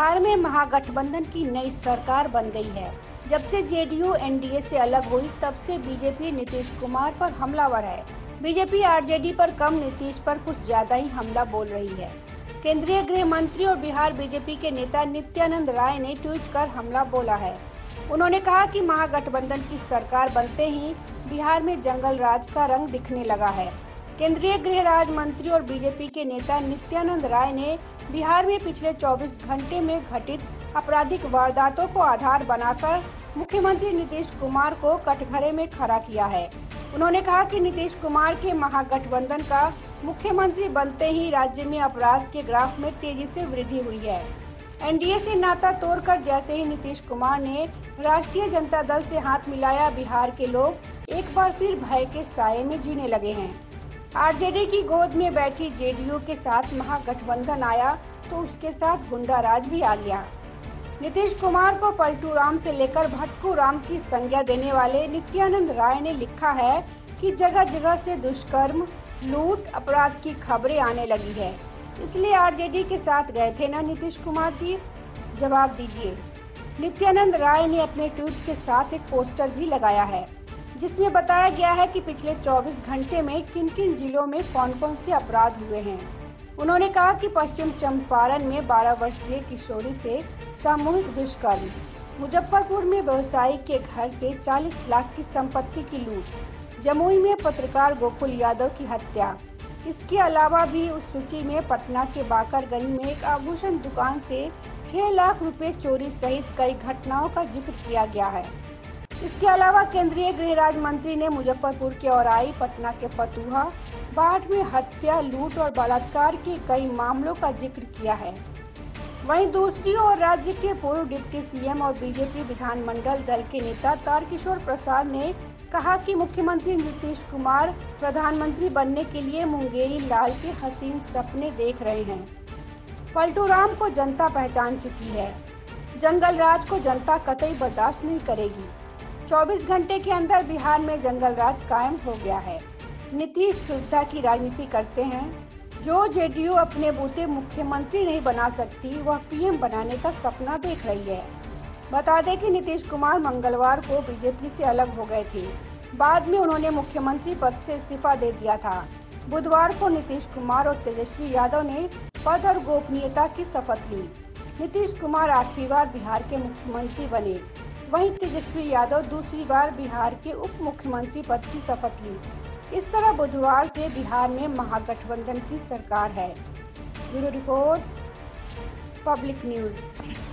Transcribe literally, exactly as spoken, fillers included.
बिहार में महागठबंधन की नई सरकार बन गई है। जब से जेडीयू एनडीए से अलग हुई तब से बीजेपी नीतीश कुमार पर हमलावर है। बीजेपी आरजेडी पर कम, नीतीश पर कुछ ज्यादा ही हमला बोल रही है। केंद्रीय गृह मंत्री और बिहार बीजेपी के नेता नित्यानंद राय ने ट्वीट कर हमला बोला है। उन्होंने कहा कि महागठबंधन की सरकार बनते ही बिहार में जंगल राज का रंग दिखने लगा है। केंद्रीय गृह राज्य मंत्री और बीजेपी के नेता नित्यानंद राय ने बिहार में पिछले चौबीस घंटे में घटित आपराधिक वारदातों को आधार बनाकर मुख्यमंत्री नीतीश कुमार को कटघरे में खड़ा किया है। उन्होंने कहा कि नीतीश कुमार के महागठबंधन का मुख्यमंत्री बनते ही राज्य में अपराध के ग्राफ में तेजी से वृद्धि हुई है। एनडीए से नाता तोड़कर जैसे ही नीतीश कुमार ने राष्ट्रीय जनता दल से हाथ मिलाया, बिहार के लोग एक बार फिर भय के साये में जीने लगे हैं। आरजेडी की गोद में बैठी जेडीयू के साथ महागठबंधन आया तो उसके साथ गुंडा राज भी आ गया। नीतीश कुमार को पलटू राम से लेकर भटकू राम की संज्ञा देने वाले नित्यानंद राय ने लिखा है कि जगह जगह से दुष्कर्म, लूट, अपराध की खबरें आने लगी है, इसलिए आरजेडी के साथ गए थे ना नीतीश कुमार जी? जवाब दीजिए। नित्यानंद राय ने अपने ट्वीट के साथ एक पोस्टर भी लगाया है जिसमें बताया गया है कि पिछले चौबीस घंटे में किन किन जिलों में कौन कौन से अपराध हुए हैं। उन्होंने कहा कि पश्चिम चंपारण में बारह वर्षीय किशोरी से सामूहिक दुष्कर्म, मुजफ्फरपुर में व्यवसायी के घर से चालीस लाख की संपत्ति की लूट, जमुई में पत्रकार गोकुल यादव की हत्या। इसके अलावा भी उस सूची में पटना के बाकरगंज में एक आभूषण दुकान से छह लाख रुपए चोरी सहित कई घटनाओं का जिक्र किया गया है। इसके अलावा केंद्रीय गृह राज्य मंत्री ने मुजफ्फरपुर के औराई, पटना के फतुहा, बाढ़ में हत्या, लूट और बलात्कार के कई मामलों का जिक्र किया है। वहीं दूसरी ओर राज्य के पूर्व डिप्टी सीएम और बीजेपी विधानमंडल दल के नेता तारकिशोर प्रसाद ने कहा कि मुख्यमंत्री नीतीश कुमार प्रधानमंत्री बनने के लिए मुंगेरी लाल के हसीन सपने देख रहे हैं। पलटू राम को जनता पहचान चुकी है। जंगल राज को जनता कतई बर्दाश्त नहीं करेगी। चौबीस घंटे के अंदर बिहार में जंगल राज कायम हो गया है। नीतीश सुविधा की राजनीति करते हैं। जो जेडीयू अपने बूते मुख्यमंत्री नहीं बना सकती, वह पीएम बनाने का सपना देख रही है। बता दें कि नीतीश कुमार मंगलवार को बीजेपी से अलग हो गए थे। बाद में उन्होंने मुख्यमंत्री पद से इस्तीफा दे दिया था। बुधवार को नीतीश कुमार और तेजस्वी यादव ने पद और गोपनीयता की शपथ ली। नीतीश कुमार आठवीं बार बिहार के मुख्यमंत्री बने, वहीं तेजस्वी यादव दूसरी बार बिहार के उप मुख्यमंत्री पद की शपथ ली। इस तरह बुधवार से बिहार में महागठबंधन की सरकार है। Bureau report, public news.